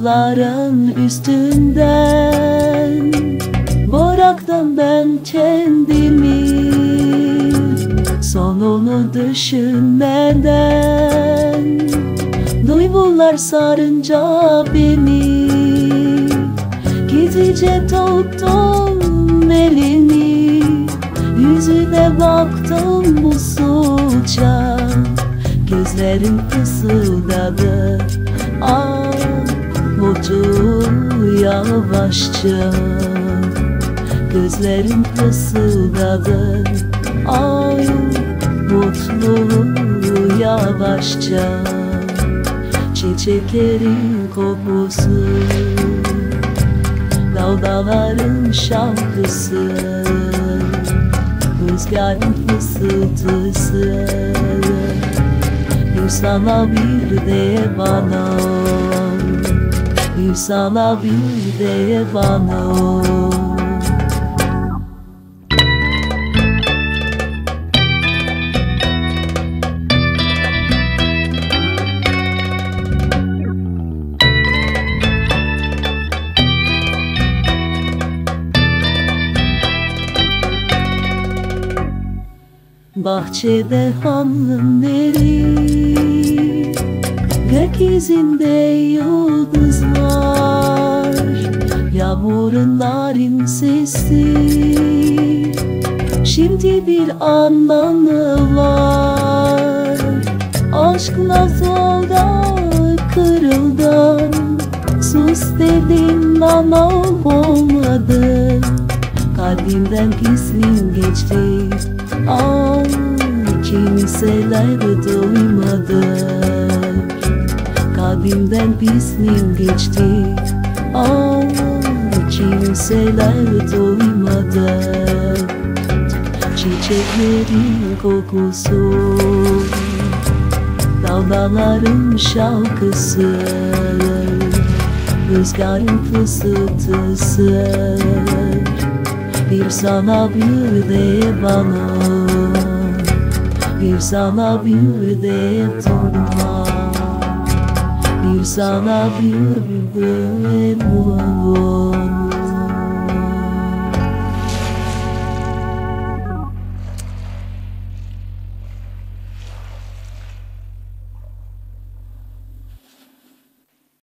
dağların üstünden bıraktım ben kendimi, sonunu düşünmeden. Duygular sarınca beni, gizlice tuttum elini, yüzüne baktım usulca, gözlerim fısıldadı ah mutlu yavaşça. Gözlerim fısıldadı ay mutlu yavaşça. Çiçeklerin kokusu, dalgaların şarkısı, rüzgarın fısıltısı. Bir sana bir de bana, bir sana bir de bana. Bahçede hanımleri, gökyüzünde yıldızlar, yağmurun narin sesi, şimdi bir anlamı var. Aşk nasıl da kırıldım, sus dedim ama olmadı. Kalbimden pisliğin geçti, ay kimseler duymadı. Kalbimden pisliğin geçti, ay kimseler duymadı. Çiçeklerin kokusu, dalgaların şarkısı, rüzgarın fısıltısı. Bir sana bir de bana, bir sana bir de durma, bir sana bir de bana.